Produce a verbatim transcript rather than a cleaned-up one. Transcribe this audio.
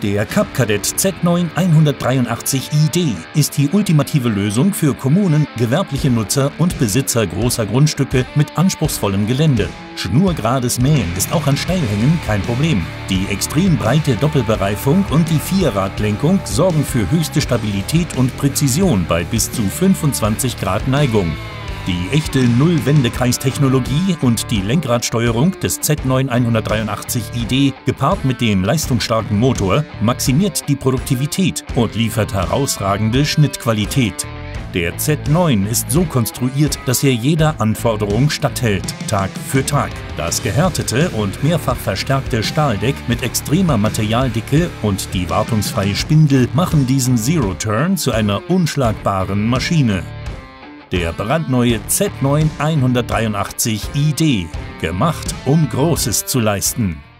Der Cup Kadett Z neun hundertdreiundachtzig I D ist die ultimative Lösung für Kommunen, gewerbliche Nutzer und Besitzer großer Grundstücke mit anspruchsvollem Gelände. Schnurgerades Mähen ist auch an Steilhängen kein Problem. Die extrem breite Doppelbereifung und die Vierradlenkung sorgen für höchste Stabilität und Präzision bei bis zu fünfundzwanzig Grad Neigung. Die echte Nullwendekreistechnologie und die Lenkradsteuerung des Z neun hundertdreiundachtzig I D gepaart mit dem leistungsstarken Motor maximiert die Produktivität und liefert herausragende Schnittqualität. Der Z neun ist so konstruiert, dass er jeder Anforderung statthält, Tag für Tag. Das gehärtete und mehrfach verstärkte Stahldeck mit extremer Materialdicke und die wartungsfreie Spindel machen diesen Zero-Turn zu einer unschlagbaren Maschine. Der brandneue Z neun hundertdreiundachtzig I D, gemacht, um Großes zu leisten.